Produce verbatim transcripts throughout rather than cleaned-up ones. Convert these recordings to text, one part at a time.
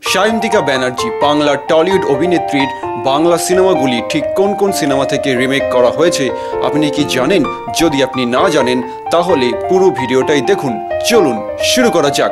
Sayantika Banerjee Bangla Tollywood অভিনেত্রীর বাংলা সিনেমাগুলি ঠিক কোন কোন সিনেমা থেকে রিমেক করা হয়েছে আপনি কি জানেন? যদি আপনি না জানেন তাহলে পুরো ভিডিওটাই দেখুন। চলুন শুরু করা যাক।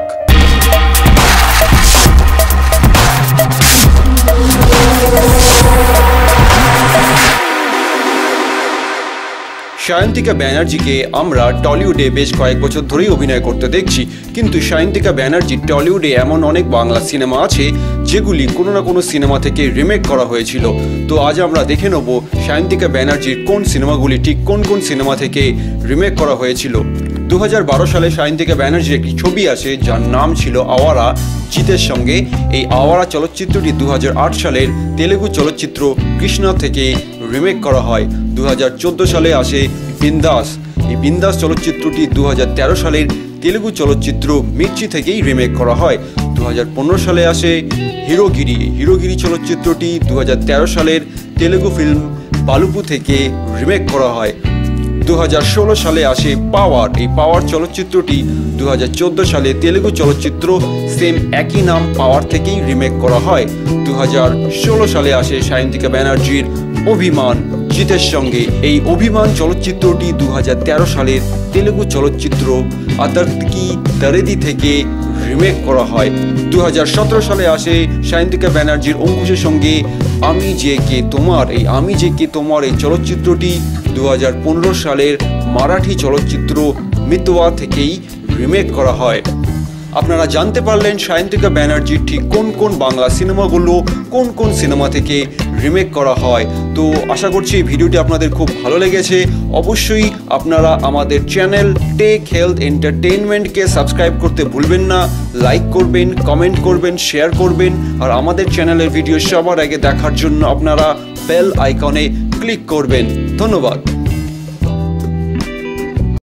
সায়ন্তিকা ব্যানার্জিকে আমরা টলিউডে বেশ কয়েক বছর ধরেই অভিনয় করতে দেখছি, কিন্তু সায়ন্তিকা ব্যানার্জি টলিউডে এমন অনেক বাংলা সিনেমা আছে যেগুলি কোনো না কোনো সিনেমা থেকে রিমেক করা হয়েছিল। তো আজ আমরা দেখে নেব সায়ন্তিকা ব্যানার্জির কোন সিনেমাগুলি ঠিক কোন কোন সিনেমা থেকে রিমেক করা হয়েছিল। দু হাজার বারো সালে সায়ন্তিকা ব্যানার্জির একটি ছবি আসে যার নাম ছিল আওয়ারা, জিতের সঙ্গে। এই আওয়ারা চলচ্চিত্রটি দু হাজার আট সালের তেলুগু চলচ্চিত্র কৃষ্ণা থেকে রিমেক করা হয়। দু হাজার চোদ্দো সালে আসে বিন্দাস। এই বিন্দাস চলচ্চিত্রটি দু হাজার তেরো সালের তেলুগু চলচ্চিত্র মির্চি থেকেই রিমেক করা হয়। দু হাজার পনেরো সালে আসে হিরোগিরি। হিরোগিরি চলচ্চিত্রটি দু হাজার তেরো সালের তেলুগু ফিল্ম বালুপু থেকে রিমেক করা হয়। দু হাজার ষোলো সালে আসে পাওয়ার। এই পাওয়ার চলচ্চিত্রটি দু হাজার চোদ্দো সালে তেলুগু চলচ্চিত্র সেম একই নাম পাওয়ার থেকেই রিমেক করা হয়। দু হাজার ষোলো সালে আসে সায়ন্তিকা ব্যানার্জির অভিমান, জিতের সঙ্গে। এই অভিমান চলচ্চিত্রটি দু হাজার তেরো সালের তেলুগু চলচ্চিত্র আতার্কি দারেদি থেকে রিমেক করা হয়। দু হাজার সতেরো সালে আসে সায়ন্তিকা ব্যানার্জির অঙ্কুশের সঙ্গে আমি যে কে তোমার। এই আমি যে কে তোমার এই চলচ্চিত্রটি দু হাজার পনেরো সালের মারাঠি চলচ্চিত্র মিতওয়া থেকেই রিমেক করা হয়। আপনারা জানতে পারলেন সায়ন্তিকা ব্যানার্জির ঠিক কোন কোন বাংলা সিনেমাগুলো কোন কোন সিনেমা থেকে রিমেক করা হয়। তো আশা করছি এই ভিডিওটি আপনাদের খুব ভালো লেগেছে। অবশ্যই আপনারা আমাদের চ্যানেল টেক হেলথ এন্টারটেইনমেন্টকে সাবস্ক্রাইব করতে ভুলবেন না। লাইক করবেন, কমেন্ট করবেন, শেয়ার করবেন। আর আমাদের চ্যানেলের ভিডিও সবার আগে দেখার জন্য আপনারা বেল আইকনে ক্লিক করবেন। ধন্যবাদ।